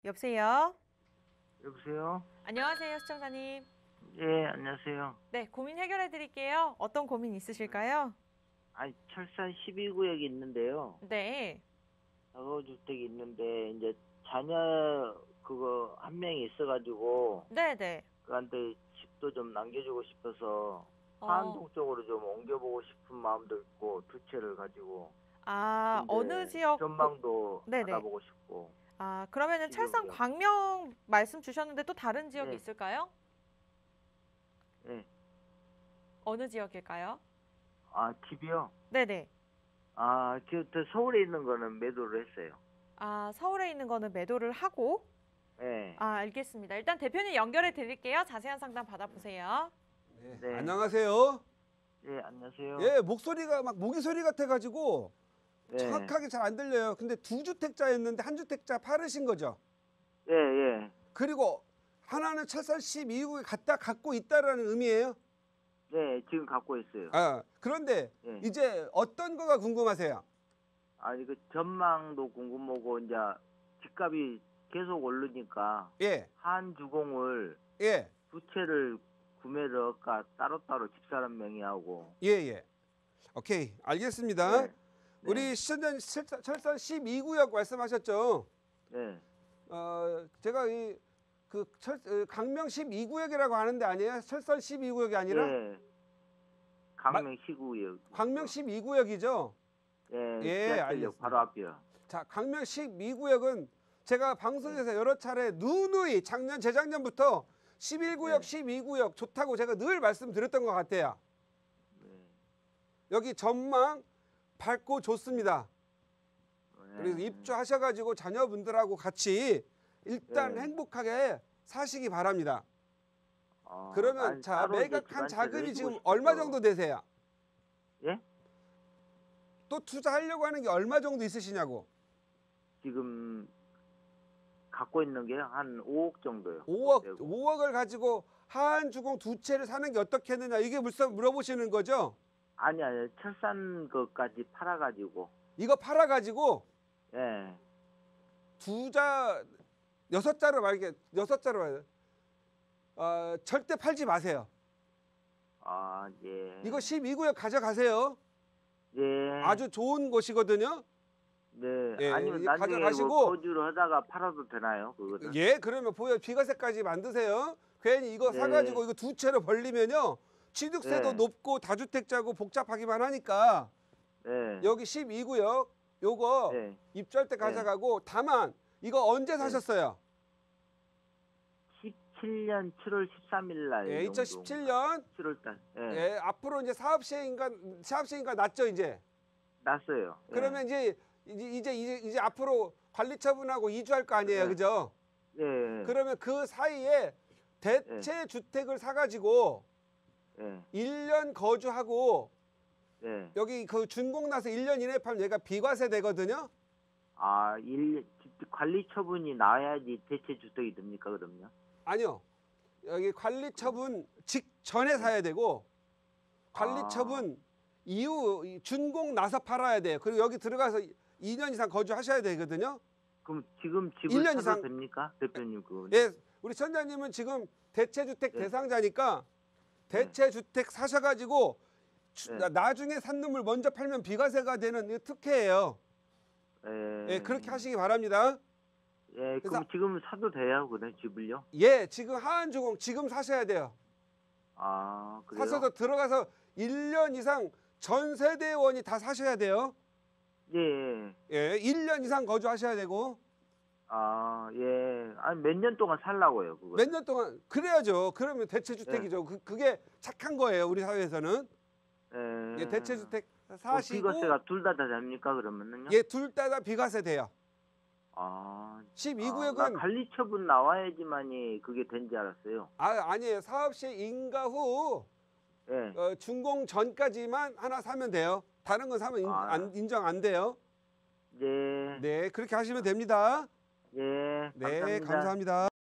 여보세요? 여보세요? 안녕하세요, 시청자님. 예, 안녕하세요. 네, 고민 해결해 드릴게요. 어떤 고민 있으실까요? 아니, 철산 12구역이 있는데요. 네. 다가구주택이 있는데, 이제 자녀 그거 한 명이 있어가지고, 네네. 그한테 집도 좀 남겨주고 싶어서, 어, 하안동 쪽으로 좀 옮겨보고 싶은 마음도 있고, 두 채를 가지고. 어느 근데 지역, 전망도 네네. 받아보고 싶고, 그러면은 철산 12구역. 광명 말씀 주셨는데 또 다른 지역이 예, 있을까요? 예. 어느 지역일까요? 아, 집이요? 네네. 아, 서울에 있는 거는 매도를 했어요. 서울에 있는 거는 매도를 하고, 예. 알겠습니다. 일단 대표님 연결해 드릴게요. 자세한 상담 받아보세요. 네. 네. 안녕하세요. 예, 안녕하세요. 예, 목소리가 막 모기 소리 같아가지고 예, 정확하게 잘 안 들려요. 근데 두 주택자였는데 한 주택자 팔으신 거죠? 예, 예. 그리고 하나는 철산 12구에 갖고 있다라는 의미예요? 네, 지금 갖고 있어요. 그런데 예. 이제 어떤 거가 궁금하세요? 아니, 그 전망도 궁금하고, 이제 집값이 계속 오르니까, 예, 한 주공을 예, 두 채를 구매를 할까, 따로따로 집사람 명의하고. 예, 예. 오케이, 알겠습니다. 네. 우리 시청자님 철산 12구역 말씀하셨죠? 네. 제가 강명 12구역이라고 하는데 아니에요? 철산 12구역이 아니라? 예. 강명 시구역. 광명 12구역이죠? 예, 예, 지하철역 알겠습니다. 바로 앞이요. 자, 강명 12구역은 제가 방송에서 여러 차례 누누이 작년, 재작년부터 11구역, 네. 12구역 좋다고 제가 늘 말씀드렸던 것 같아요. 네. 여기 전망 밝고 좋습니다. 그래서 네. 입주하셔가지고 자녀분들하고 같이 일단 네. 행복하게 사시기 바랍니다. 그러면 아니, 자, 따로 이제 매각한 집안채를 자금이 해주고 지금 싶어서. 얼마 정도 되세요? 예? 또 투자하려고 하는 게 얼마 정도 있으시냐고? 지금 갖고 있는 게 한 5억 정도요. 5억을 가지고 하한주공 두 채를 사는 게 어떻겠느냐 이게 물어보시는 거죠? 아니, 철산 것까지 팔아가지고. 이거 팔아가지고 예. 두자 6자로 말게 6자로 절대 팔지 마세요. 아, 예. 이거 12구역 가져가세요. 예. 아주 좋은 곳이거든요. 네. 예, 아니면 이거 나중에 가져가시고. 뭐 거주를 하다가 팔아도 되나요, 그거는? 예, 그러면 비과세까지 만드세요. 괜히 이거 네. 사가지고 이거 두 채로 벌리면요. 취득세도 네. 높고 다주택자고 복잡하기만 하니까 네. 여기 12구역 요거 네. 입주할 때 가져가고 다만 이거 언제 네. 사셨어요? 17년 7월 13일 날. 예, 2017년 7월 달. 예. 예, 앞으로 이제 사업 시행인가 났죠, 이제. 났어요. 예. 그러면 이제 앞으로 관리 처분하고 이주할 거 아니에요. 네. 그죠? 예. 그러면 그 사이에 대체 주택을 사 가지고 예. 1년 거주하고 예. 여기 그 준공 나서 1년 이내에 팔면 얘가 비과세 되거든요. 아, 관리 처분이 나와야지 대체 주택이 됩니까, 그럼요? 아니요. 여기 관리 처분 직전에 사야 되고 관리 처분 이후 준공 나서 팔아야 돼요. 그리고 여기 들어가서 2년 이상 거주하셔야 되거든요. 그럼 지금 집을 1년 사도 이상. 됩니까, 대표님 그거? 예, 우리 천자님은 지금 대체주택 네. 대상자니까 네. 대체주택 사셔가지고 네. 나중에 산 놈을 먼저 팔면 비과세가 되는 이 특혜예요. 예. 예, 그렇게 하시기 바랍니다. 예, 그럼 지금 사도 돼요, 그래 집을요? 예, 지금 하한주공 지금 사셔야 돼요. 아, 그래요? 사셔서 들어가서 1년 이상 전 세대원이 다 사셔야 돼요. 예. 예, 1년 이상 거주하셔야 되고 아, 예. 아니, 몇 년 동안 살라고요, 그거. 몇 년 동안 그래야죠. 그러면 대체주택이죠. 그게 착한 거예요, 우리 사회에서는. 예. 예, 대체주택 그 사시고 비과세가 둘 다 됩니까, 그러면은요? 예, 둘 다 비과세 돼요. 아. 12구역은 관리 처분 나와야지만이 그게 된지 알았어요. 아니에요. 사업 시행 인가 후 예. 준공 전까지만 하나 사면 돼요. 다른 건 사면 인정 안 돼요. 예. 네, 그렇게 하시면 됩니다. 예. 네, 감사합니다. 감사합니다.